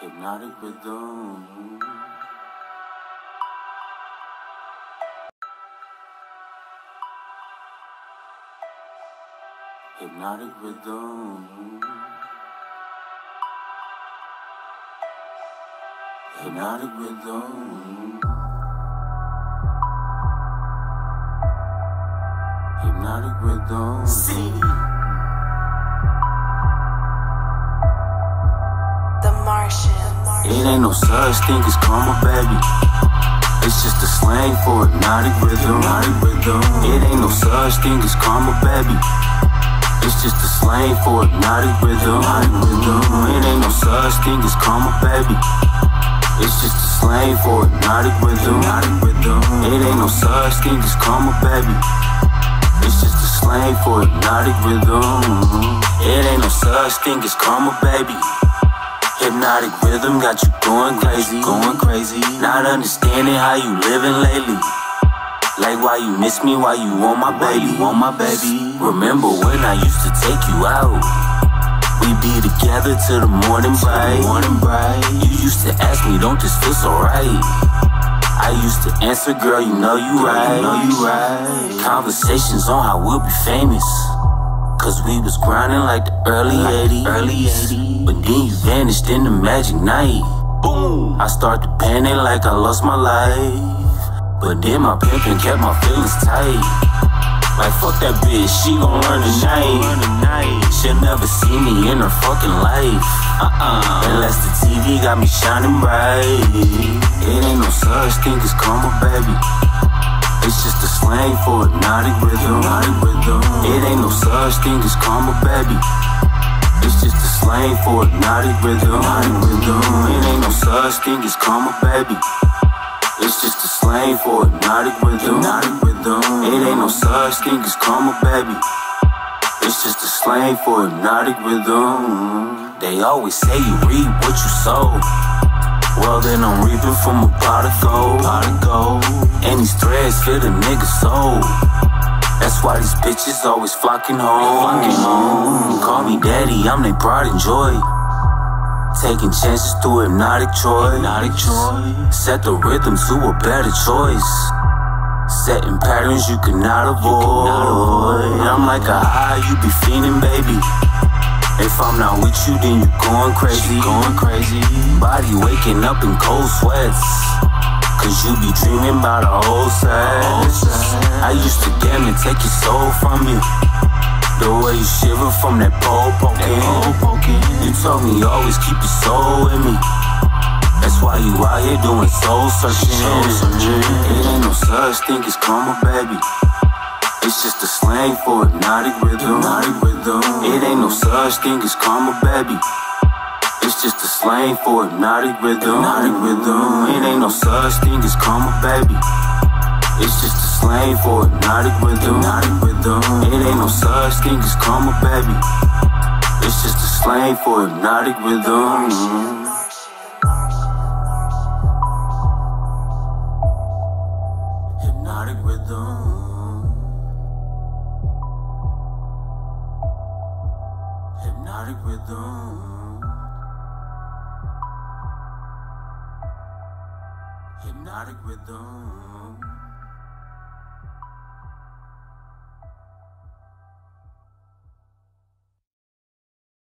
Hypnotic rhythm. Hypnotic rhythm. Hypnotic rhythm. Hypnotic rhythm. See. The Martians. It ain't no such thing as karma, baby. It's just a slang for hypnotic rhythm. It ain't no such thing as karma, baby. It's just a slang for hypnotic rhythm. It ain't no such thing as karma, baby. It's just a slang for hypnotic rhythm. It ain't no such thing as karma, baby. It's just a slang for hypnotic rhythm. It ain't no such thing as karma, baby. Hypnotic rhythm got you going crazy. Not understanding how you living lately. Like why you miss me, why you want my baby. Remember when I used to take you out? We be together till the morning bright. You used to ask me, don't this feel so right? I used to answer, girl, you know you right. Conversations on how we'll be famous. Cause we was grinding like the early 80s. But then you vanished in the magic night. Boom! I start to panic like I lost my life. But then my pimpin' kept my feelings tight. Like fuck that bitch, she gon' learn tonight. She'll never see me in her fucking life. Unless the TV got me shining bright. It ain't no such thing as karma, baby. It's just a slang for hypnotic rhythm. It ain't no such thing as karma, baby. It's just a slang for hypnotic rhythm. It ain't no such thing as karma, baby. It's just a slang for hypnotic rhythm. It ain't no such thing as karma, baby. It's just a slang for hypnotic rhythm. They always say you reap what you sow. Well then I'm reaping from a pot of gold. And these threads fit a nigga's soul. That's why these bitches always flocking home. Call me daddy, I'm their pride and joy. Taking chances through hypnotic choice. Set the rhythm to a better choice. Setting patterns you cannot avoid. I'm like a high, you be fiending, baby. If I'm not with you, then you going crazy. Body waking up in cold sweats. Cause you be dreaming about a whole set. I used to damn near take your soul from you. The way you shiver from that pole poking. You told me you always keep your soul in me. That's why you out here doing soul searching. It ain't no such thing as karma, baby. It's just a slang for hypnotic rhythm. It ain't no such thing as karma, baby. It's just a slang for hypnotic rhythm. It ain't no such thing as karma, baby. It's just a slang for hypnotic rhythm. It ain't no such thing as karma, baby. It's just a slang for hypnotic rhythm. Hypnotic rhythm. Hypnotic rhythm. Hypnotic rhythm.